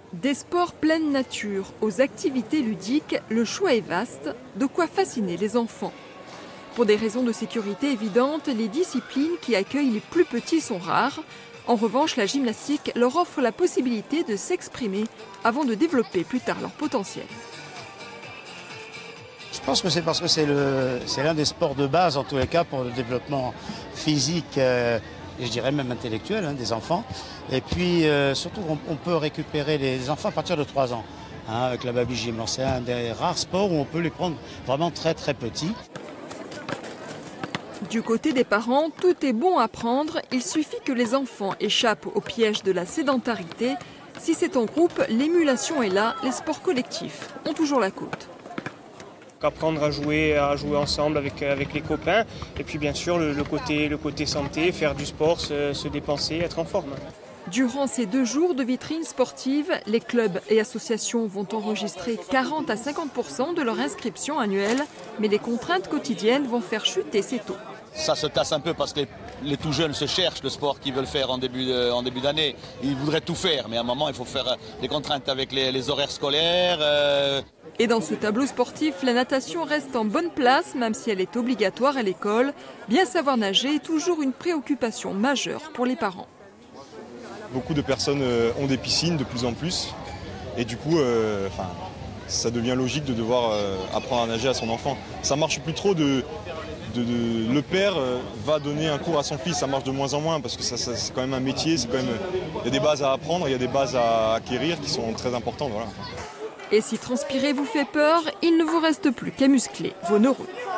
Des sports pleine nature aux activités ludiques, le choix est vaste, de quoi fasciner les enfants. Pour des raisons de sécurité évidentes, les disciplines qui accueillent les plus petits sont rares. En revanche, la gymnastique leur offre la possibilité de s'exprimer avant de développer plus tard leur potentiel. Je pense que c'est parce que c'est l'un des sports de base, en tous les cas, pour le développement physique et je dirais même intellectuel des enfants. Et puis, surtout, on peut récupérer les enfants à partir de 3 ans. Avec la baby gym. C'est un des rares sports où on peut les prendre vraiment très très petits. Du côté des parents, tout est bon à prendre. Il suffit que les enfants échappent au piège de la sédentarité. Si c'est en groupe, l'émulation est là. Les sports collectifs ont toujours la cote. Apprendre à jouer ensemble avec les copains. Et puis bien sûr, le côté santé, faire du sport, se dépenser, être en forme. Durant ces 2 jours de vitrine sportive, les clubs et associations vont enregistrer 40 à 50% de leur inscription annuelle. Mais les contraintes quotidiennes vont faire chuter ces taux. Ça se tasse un peu parce que les tout jeunes se cherchent le sport qu'ils veulent faire en début d'année. Ils voudraient tout faire, mais à un moment, il faut faire des contraintes avec les horaires scolaires. Et dans ce tableau sportif, la natation reste en bonne place, même si elle est obligatoire à l'école. Bien savoir nager est toujours une préoccupation majeure pour les parents. Beaucoup de personnes ont des piscines de plus en plus. Et du coup, ça devient logique de devoir apprendre à nager à son enfant. Ça ne marche plus trop le père va donner un cours à son fils, ça marche de moins en moins parce que c'est quand même un métier, il y a des bases à apprendre, il y a des bases à acquérir qui sont très importantes. Voilà. Et si transpirer vous fait peur, il ne vous reste plus qu'à muscler vos neurones.